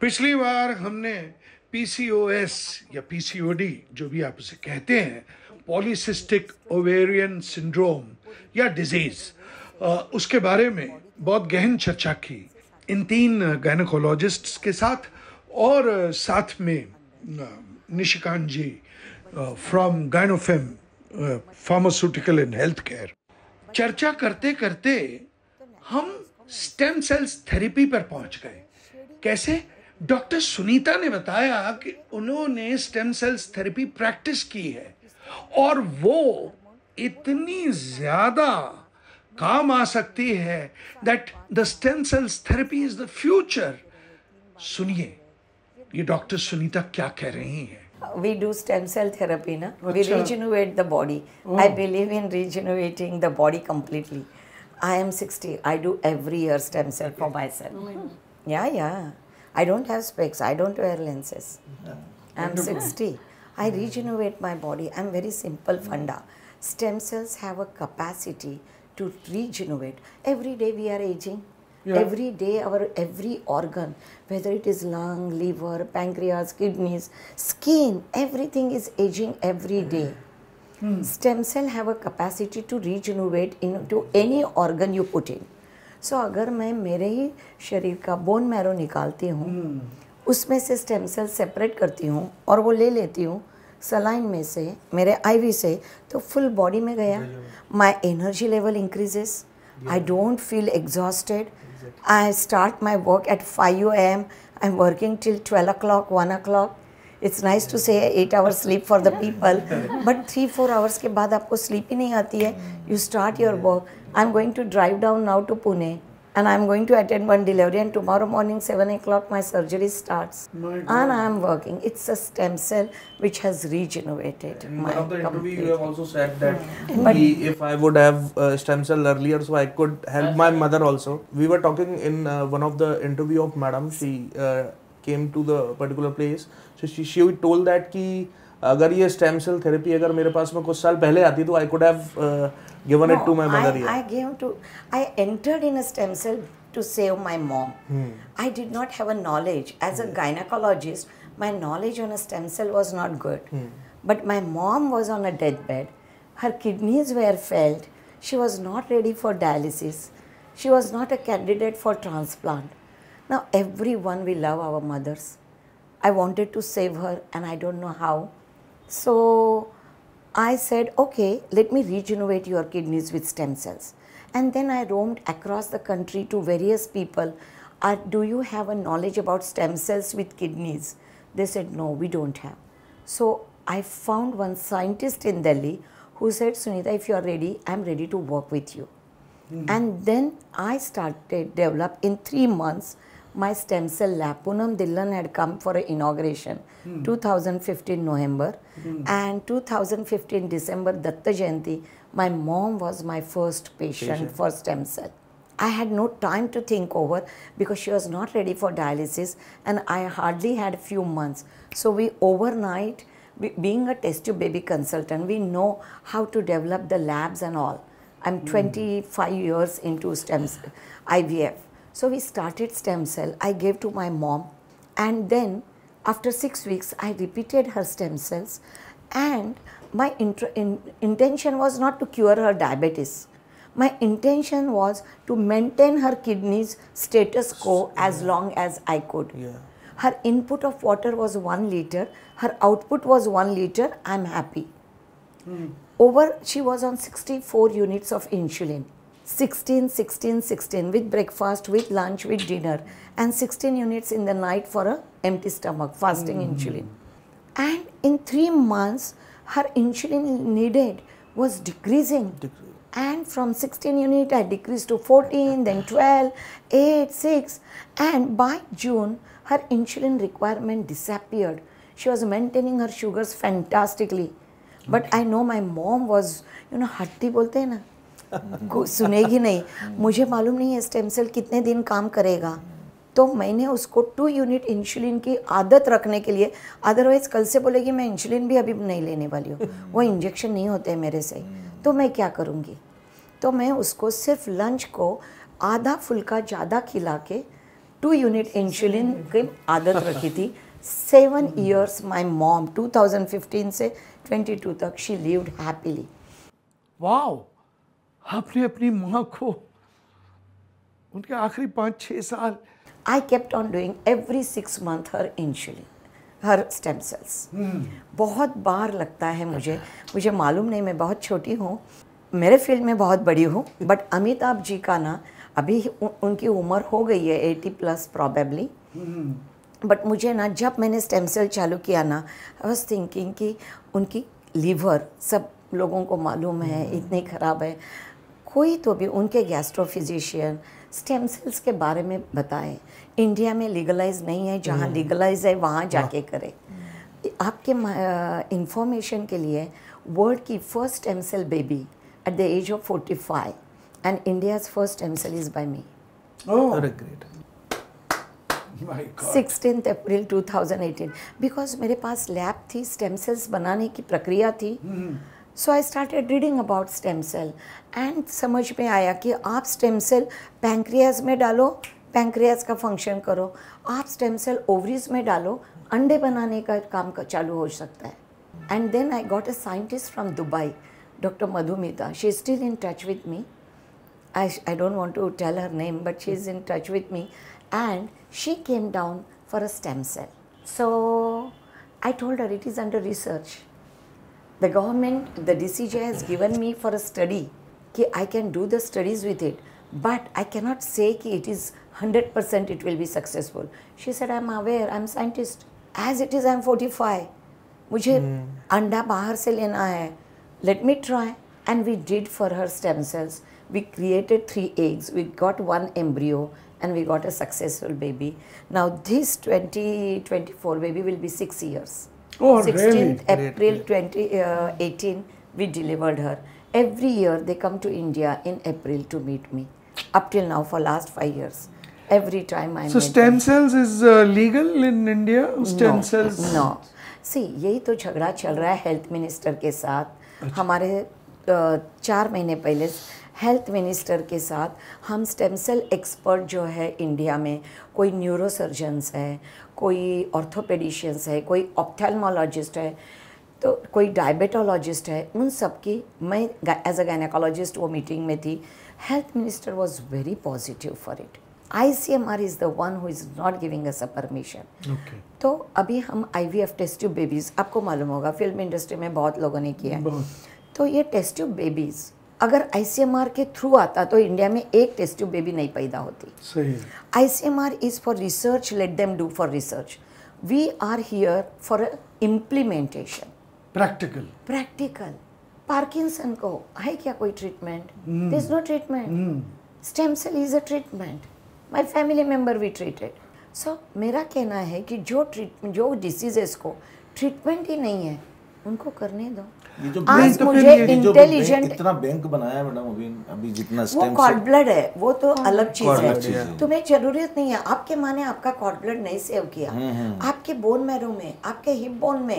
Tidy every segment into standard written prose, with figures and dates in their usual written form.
पिछली बार हमने पीसीओएस या पीसीओडी जो भी आप उसे कहते हैं, पॉलीसिस्टिक ओवेरियन सिंड्रोम या डिजीज, उसके बारे में बहुत गहन चर्चा की इन तीन गायनेकोलॉजिस्ट्स के साथ और साथ में Nishikant ji from Gynofem pharmaceutical and health care. चर्चा करते करते हम स्टेम सेल्स थेरेपी पर पहुंच गए। कैसे? डॉक्टर सुनीता ने बताया कि उन्होंने स्टेम सेल्स थेरेपी प्रैक्टिस की है और वो इतनी ज्यादा काम आ सकती है that the stem cells therapy is the future. सुनिए ये डॉक्टर सुनीता क्या कह रही हैं। We do stem cell therapy, na? We regenerate the body. Oh. I believe in regenerating the body completely. I am 60. I do every year stem cell for myself. Yeah. I don't have specs. I don't wear lenses. I'm 60. I regenerate my body. I'm very simple funda. Stem cells have a capacity to regenerate. Every day we are aging. Yeah. Every day our every organ, whether it is lung, liver, pancreas, kidneys, skin, everything is aging every day. Stem cell have a capacity to regenerate into any organ you put in. So अगर मैं मेरे ही शरीर का bone marrow निकालती हूँ, उसमें से stem cell separate करती हूँ और वो ले लेती हूँ सलाइन में से, मेरे आईवी से, तो फुल बॉडी में गया। My energy level increases. I don't feel exhausted. I start my work at 5 a.m. I'm working till 12 o'clock, 1 o'clock. It's nice to say 8 hours sleep for the people, but 3-4 hours के बाद आपको sleep ही नहीं आती है. You start your work. I'm going to drive down now to Pune and I'm going to attend one delivery, and tomorrow morning 7 o'clock my surgery starts. And I'm working. It's a stem cell which has regenerated. In one of the interview you have also said that if I would have stem cell earlier, so I could help my mother also. We were talking in one of the interview of madam. She came to the particular place. So she told that कि अगर ये stem cell therapy अगर मेरे पास में कुछ साल पहले आती तो I could have given it to my mother. I entered in a stem cell to save my mom. I did not have a knowledge as a gynecologist. My knowledge on a stem cell was not good. But my mom was on a deathbed. Her kidneys were failed. She was not ready for dialysis. She was not a candidate for transplant. Now everyone, we love our mothers. I wanted to save her and I don't know how. So I said, okay, let me regenerate your kidneys with stem cells. And then I roamed across the country to various people. Do you have a knowledge about stem cells with kidneys? They said, no, we don't have. So I found one scientist in Delhi who said, Sunita, if you are ready, I'm ready to work with you. And then I started develop in 3 months my stem cell lab. Poonam Dhillon had come for an inauguration, 2015 November, and 2015 December, Datta Jayanti, my mom was my first patient for stem cell. I had no time to think over because she was not ready for dialysis and I hardly had a few months. So we overnight, being a test tube baby consultant, we know how to develop the labs and all. I'm 25 years into stem cell, IVF. So we started stem cell. I gave to my mom, and then after 6 weeks, I repeated her stem cells, and my intention was not to cure her diabetes. My intention was to maintain her kidneys status quo as long as I could. Her input of water was 1 liter. Her output was 1 liter. I'm happy. She was on 64 units of insulin. 16 with breakfast, with lunch, with dinner, and 16 units in the night for a empty stomach, fasting insulin. And in 3 months, her insulin needed was decreasing. And from 16 unit, I decreased to 14, then 12, 8, 6. And by June, her insulin requirement disappeared. She was maintaining her sugars fantastically. But I know my mom was, हट्टी बोलते हैं ना, सुनेगी नहीं. मुझे मालूम नहीं है stem cell कितने दिन काम करेगा. तो मैंने उसको 2 यूनिट इंसुलिन की आदत रखने के लिए, अदरवाइज कल से बोलेगी मैं इंसुलिन भी अभी नहीं लेने वाली हूँ, वो इंजेक्शन नहीं होते हैं मेरे से, तो मैं क्या करूँगी. तो मैं उसको सिर्फ लंच को आधा फुल्का ज़्यादा खिला के 2 यूनिट इंसुलिन की आदत रखी थी. 7 years my mom 2015 से 22 तक she lived happily. वाओ, आपने अपनी माँ को उनके आखिरी 5-6 साल. I kept on doing every 6 months her insulin, her stem cells. बहुत बार लगता है मुझे मालूम नहीं, मैं बहुत छोटी हूँ, मेरे फील्ड में बहुत बड़ी हूँ, बट अमिताभ जी का ना अभी उनकी उम्र हो गई है 80+ प्रॉबेबली. बट मुझे ना जब मैंने स्टेम सेल चालू किया ना, आई वॉज थिंकिंग कि उनकी लीवर सब लोगों को मालूम है इतनी ख़राब है, कोई तो भी उनके गैस्ट्रोफिजिशियन स्टेम सेल्स के बारे में बताए. इंडिया में लीगलाइज नहीं है, जहाँ लीगलाइज है वहाँ जाके करें. आपके इंफॉर्मेशन के लिए वर्ल्ड की first stem cell baby at the age of 45 and India's first stem cell is by me. Oh great. 16 April 2018 because मेरे पास लैब थी, स्टेम सेल्स बनाने की प्रक्रिया थी. So I started reading about stem cell and समझ में आया कि आप स्टेम सेल पैंक्रियाज में डालो, पैंक्रियाज का फंक्शन करो. आप स्टेम सेल ओवरीज में डालो, अंडे बनाने का काम चालू हो सकता है. And then I got a scientist from Dubai, doctor Madhumita. She is still in touch with me. I don't want to tell her name, but she is in touch with me, and she came down for a stem cell. So I told her it is under research. The government, the DCJ has given me for a study, कि I can do the studies with it, but I cannot say कि it is 100% it will be successful. She said, I'm aware, I'm scientist. As it is, I'm 45. मुझे अंडा बाहर से लेना है. Let me try. And we did for her stem cells. We created 3 eggs. We got 1 embryo, and we got a successful baby. Now this 2024 baby will be 6 years. Oh, 16th really? April 2018, we delivered her. Every year they come to India in April to meet me. Up till now, for last 5 years, every time I. So stem cells is legal in India? Stem cells? No. See, यही तो झगड़ा चल रहा है health minister के साथ. हमारे 4 महीने पहले हेल्थ मिनिस्टर के साथ हम स्टेम सेल एक्सपर्ट जो है इंडिया में, कोई न्यूरोसर्जन्स है, कोई ऑर्थोपेडिशियंस है, कोई ऑप्थेल्मोलॉजिस्ट है, तो कोई डायबिटोलॉजिस्ट है, उन सब की मैं एज अ गायनेकोलॉजिस्ट वो मीटिंग में थी. Health minister was very positive for it. ICMR is the one who is not giving us a permission. Okay. तो अभी हम IVF टेस्ट ट्यूब बेबीज़, आपको मालूम होगा फिल्म इंडस्ट्री में बहुत लोगों ने किया है. तो ये टेस्ट ट्यूब बेबीज़ अगर ICMR के थ्रू आता तो इंडिया में एक टेस्ट ट्यूब बेबी नहीं पैदा होती. सही है. ICMR is for research, let them do for research. We are here for implementation. Practical. Parkinson को है क्या कोई treatment? There is no treatment. Stem cell is a treatment. My family member we treated. So मेरा कहना है कि जो diseases को ट्रीटमेंट ही नहीं है उनको करने दो. आज मुझे इंटेलिजेंट इतना बैंक बनाया मैडम, अभी जितना स्टेम वो कॉर्ड ब्लड है, वो तो अलग चीज है. तुम्हें जरूरत नहीं है, आपके माँ ने आपका कॉर्ड ब्लड नहीं सेव किया, आपके बोन मैरो में, आपके हिप बोन में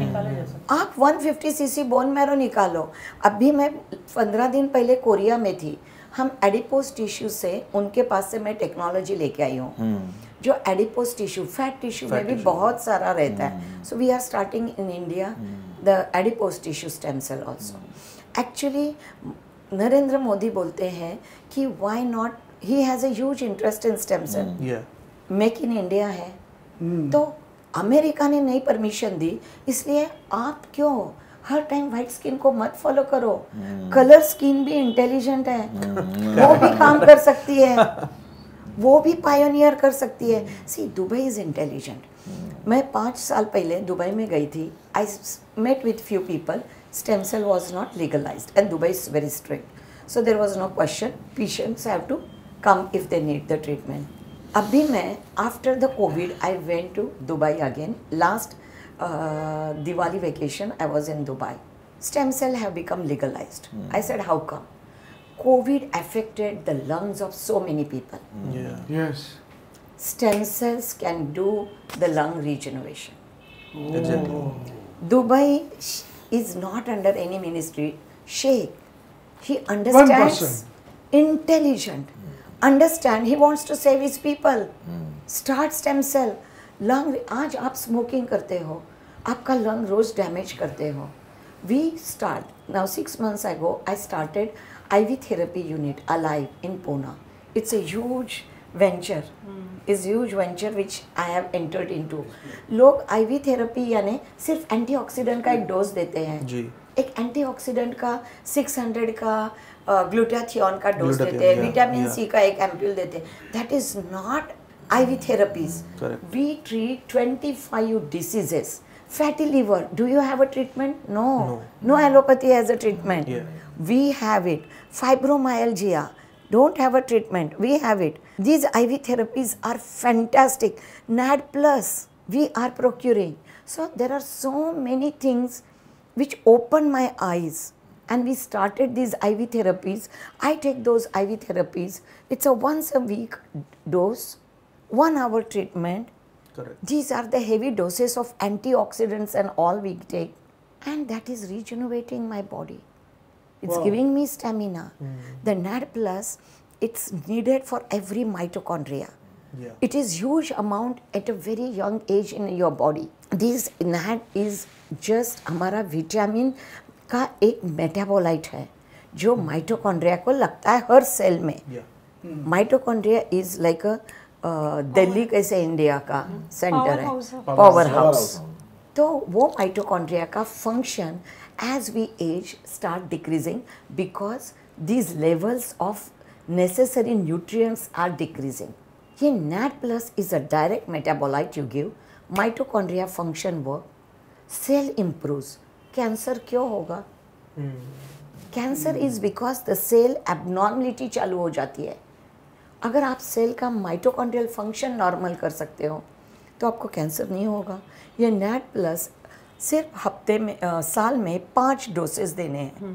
आप 150 cc बोन मैरो निकालो. अभी मैं 15 दिन पहले कोरिया में थी. हम एडिपोज टिश्यू से, उनके पास से मैं टेक्नोलॉजी लेके आई हूँ जो एडिपोज टिश्यू, फैट टिश्यू में भी बहुत सारा रहता है. So we are starting in India the adipose tissue stem cell also. Actually Narendra Modi बोलते हैं कि why not, he has a huge interest in stem cell. Make in India है. तो अमेरिका ने नहीं परमिशन दी, इसलिए आप क्यों हर टाइम वाइट स्किन को मत फॉलो करो. कलर स्किन भी इंटेलिजेंट है, वो भी काम कर सकती है, वो भी पायोनियर कर सकती है. See Dubai is intelligent. मैं 5 साल पहले दुबई में गई थी. I met with few people. Stem cell was not legalised and Dubai is very strict. So there was no question, patients have to come if they need the treatment. अभी मैं after the Covid I went to Dubai again. Last Diwali vacation, I was in Dubai. Stem cell have become legalized. I said, how come? COVID affected the lungs of so many people. Yes. Stem cells can do the lung regeneration. Exactly. Dubai is not under any ministry. Sheikh, he understands. 1%. Intelligent. Understand, he wants to save his people. Start stem cell. Lung, आज आप smoking करते हो, आपका lung रोज damage करते हो. We start now 6 months ago. I started IV therapy unit alive in Pune. It's a huge venture. Is huge venture which I have entered into. लोग IV therapy यानी सिर्फ एंटीऑक्सीडेंट का एक डोज देते हैं. जी. एक एंटीऑक्सीडेंट का 600 का ग्लूटाथियोन का डोज देते हैं, विटामिन सी का एक एम्प्यूल देते हैं. That is not IV therapies. Correct. We treat 25 diseases. Fatty liver, do you have a treatment? No. No allopathy has a treatment. Yeah. We have it. Fibromyalgia, don't have a treatment. We have it. These IV therapies are fantastic. NAD plus, we are procuring. So there are so many things which opened my eyes. And we started these IV therapies. I take those IV therapies. It's a once a week dose. 1 hour treatment. Correct. These are the heavy doses of antioxidants and all we take, and that is regenerating my body. It's giving me stamina. The NAD plus, it's needed for every mitochondria. Yeah. It is huge amount at a very young age in your body. This NAD is just हमारा vitamin का एक metabolite है जो mitochondria को लगता है हर cell में. Mitochondria is like a Delhi कैसे इंडिया का सेंटर है, पावर हाउस. तो वो माइटोकॉन्ड्रिया का function as we age start decreasing because these levels of necessary nutrients are decreasing. ये NAD plus is a direct metabolite you give. Mitochondria function work, cell improves. Cancer क्यों होगा? Cancer is because the cell abnormality चालू हो जाती है. अगर आप cell का माइटोकॉन्ड्रियल फंक्शन नॉर्मल कर सकते हो तो आपको कैंसर नहीं होगा. ये NAD प्लस सिर्फ हफ्ते में साल में 5 डोसेस देने हैं.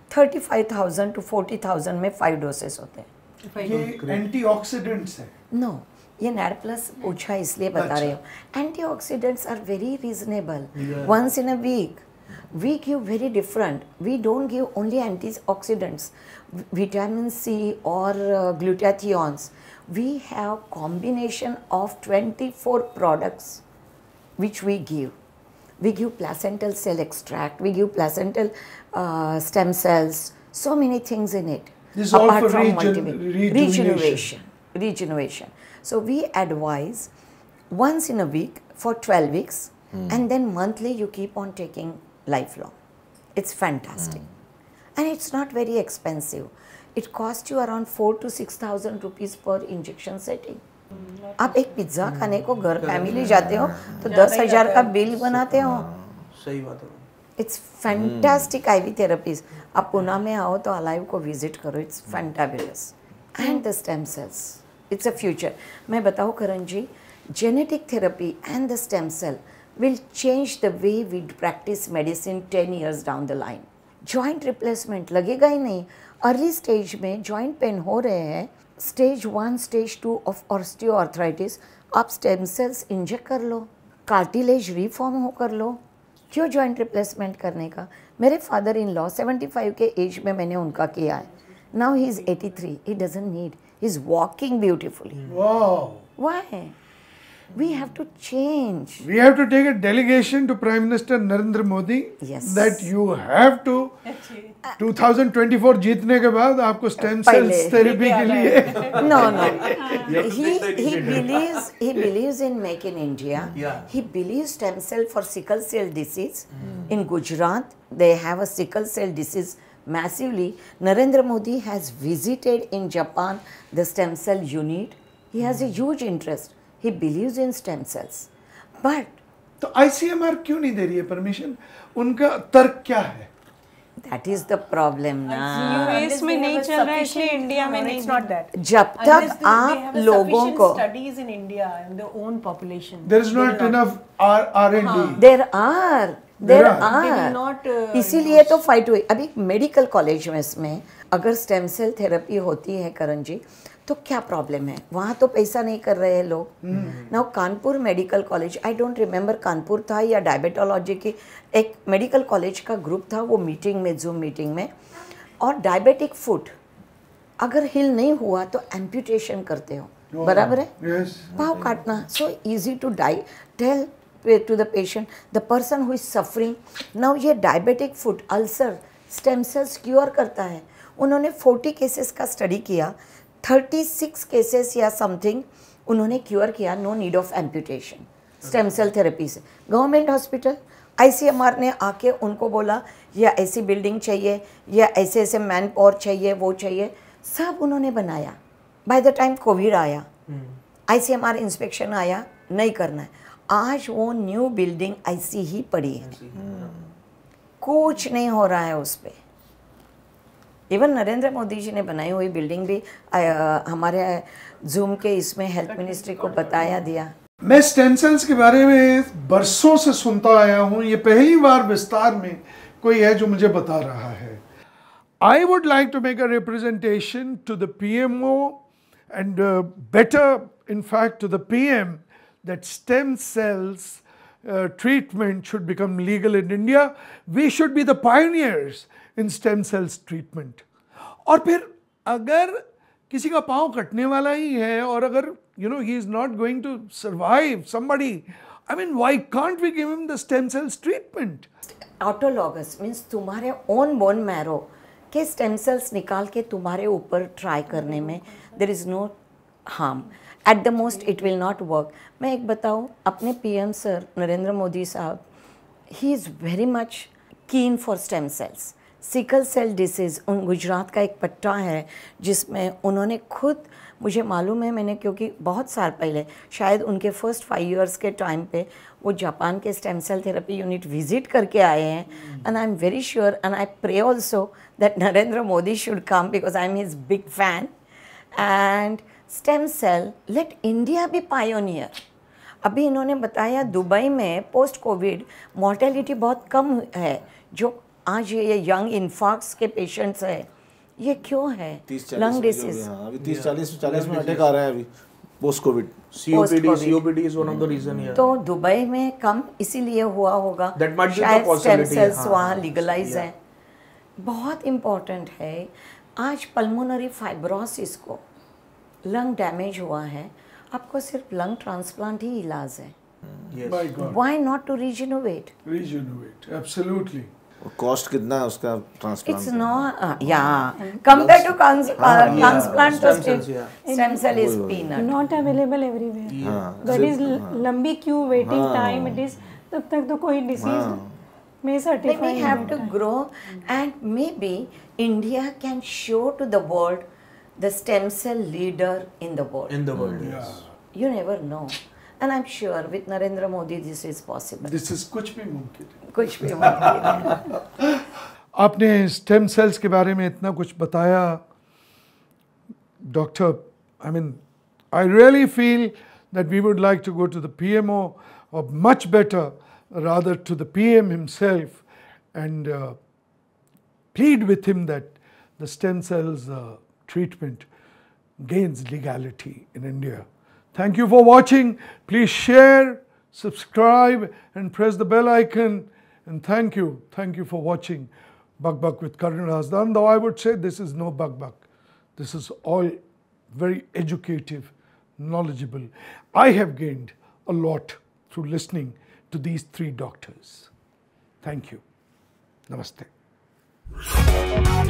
35,000 to 40,000 में 5 डोसेस होते हैं. ये एंटीऑक्सीडेंट्स है. नो, ये NAD प्लस पूछा इसलिए बता रही हूँ. Antioxidants are very reasonable. Once in a week we give very different. We don't give only antioxidants, vitamin C or glutathions. We have combination of 24 products which we give. We give placental cell extract, we give placental stem cells, so many things in it. This is all apart for from rejuvenation. Regeneration. So we advise once in a week for 12 weeks and then monthly you keep on taking lifelong. It's fantastic. And it's not very expensive. It costs you around 4,000 to 6,000 rupees per injection setting. आप एक pizza खाने को घर family जाते हो तो 10,000 का bill बनाते हो. सही बात है. It's fantastic IV therapies. आप पुणे में आओ तो अलाइव को विजिट करो. It's fantabulous. And the stem cells, it's a future. मैं बताऊँ Karan ji, genetic therapy and the stem cell will change the way we practice medicine 10 years down the line. Joint replacement लगेगा ही नहीं. अर्ली स्टेज में joint pain हो रहे हैं, stage 1 stage 2 of osteoarthritis, आप स्टेम सेल्स इंजेक्ट कर लो, कार्टिलेज रिफॉर्म हो कर लो. क्यों जॉइंट रिप्लेसमेंट करने का? मेरे फादर इन लॉ 75 के एज में मैंने उनका किया है. Now he is 83. He doesn't need, he is walking beautifully. Why? We have to change. We have to take a delegation to Prime Minister Narendra Modi. Yes. That you have to 2024 जीतने के बाद आपको stem cells therapy के लिए. No. He believes in Make in India. Yeah. He believes stem cell for sickle cell disease. In Gujarat, they have a sickle cell disease massively. Narendra Modi has visited in Japan the stem cell unit. He has a huge interest. He believes in stem cells. But तो ICMR क्यों नहीं दे रही है permission? उनका तर्क क्या है? that is the problem ना. यूएस में नहीं चल रहा है इसलिए इंडिया में नहीं. not that. जब तक आप लोगों को studies in India and their own population. There is not enough R&D. there are They will not, इसीलिए तो फाइट हुई. अभी मेडिकल कॉलेज में इसमें अगर स्टेम सेल थेरेपी होती है करण जी तो क्या प्रॉब्लम है? वहाँ तो पैसा नहीं कर रहे हैं लोग. Now Kanpur medical college, I don't remember Kanpur था या डायबिटोलॉजी की एक मेडिकल कॉलेज का ग्रुप था, वो मीटिंग में, जूम मीटिंग में, और डायबिटिक फूड अगर हील नहीं हुआ तो एम्प्यूटेशन करते हो, बराबर है? Yes. पाव काटना, so easy to die. Tell to the patient, the person who is suffering now, ये diabetic foot ulcer stem cells cure करता है. उन्होंने 40 केसेस का स्टडी किया, 36 केसेस या समथिंग उन्होंने क्योर किया, no need of amputation stem cell therapy से. गवर्नमेंट हॉस्पिटल ICMR ने आके उनको बोला या ऐसी बिल्डिंग चाहिए या ऐसे ऐसे मैन पावर चाहिए, वो चाहिए, सब उन्होंने बनाया. बाय द टाइम कोविड आया, ICMR इंस्पेक्शन आया, नहीं करना है. आज वो न्यू बिल्डिंग ऐसी ही पड़ी है, कुछ नहीं हो रहा है उस पर. इवन नरेंद्र मोदी जी ने बनाई हुई बिल्डिंग भी हमारे जूम के इसमें हेल्थ मिनिस्ट्री को बताया दिया. मैं स्टेम सेल्स के बारे में बरसों से सुनता आया हूँ, ये पहली बार विस्तार में कोई है जो मुझे बता रहा है. I would like to make a representation to the PMO and better, in fact, to the PM, that stem cells treatment should become legal in India. We should be the pioneers in stem cells treatment. और फिर अगर किसी का पाँव कटने वाला ही है और अगर he is not going to survive somebody, I mean, why can't we give him the stem cells treatment? Autologous means तुम्हारे own bone marrow के stem cells निकाल के तुम्हारे ऊपर ट्राई करने में there is no harm. At the most it will not work. मैं एक बताऊँ, अपने PM सर नरेंद्र मोदी साहब, he is very much keen for stem cells. Sickle cell disease, उन गुजरात का एक पट्टा है जिसमें उन्होंने खुद, मुझे मालूम है, मैंने क्योंकि बहुत साल पहले शायद उनके फर्स्ट 5 years के टाइम पे वो जापान के stem cell therapy unit visit करके आए हैं. And I am very sure and I pray also that Narendra Modi should come because I am his big fan. And stem cell, let India be pioneer. अभी इन्होंने बताया Dubai में post Covid mortality बहुत कम है. जो आज ये यंग इन्फार्क्ट्स के पेशेंट्स है, ये क्यों है? Lung disease. अभी 30-40 में अटैक आ रहा है अभी post covid. COPD is one of the reason here. तो दुबई में कम इसीलिए हुआ होगा, That might be the शायद स्टेम possibility, सेल्स वहाँ हाँ, लीगलाइज है. बहुत इम्पोर्टेंट है. आज पल्मोनरी फाइब्रोसिस को, लंग डैमेज हुआ है, आपको सिर्फ लंग ट्रांसप्लांट ही इलाज है. My God. Why not to regenerate? Regenerate, absolutely. Cost कितना है उसका It's transplant? not, yeah. Compared to transplant, Stem to cells, yeah. stem cell is peanut. Not available everywhere. That is लंबी queue waiting time. It is तब तक तो कोई disease में Then certify. we have to grow, and maybe India can show to the world the stem cell leader in the world. In the world, yes. You never know. And I'm sure with Narendra Modi this is possible. This is कुछ भी मुमकिन है. कुछ भी मुमकिन है. आपने stem cells के बारे में इतना कुछ बताया doctor. I mean, I really feel that we would like to go to the PMO, or much better, rather to the PM himself, and plead with him that the stem cells treatment gains legality in India. Thank you for watching. Please share, subscribe, and press the bell icon. And thank you for watching Bug Bug with Karan Razdan. Though I would say this is no Bug Bug. This is all very educative, knowledgeable. I have gained a lot through listening to these 3 doctors. Thank you. Namaste.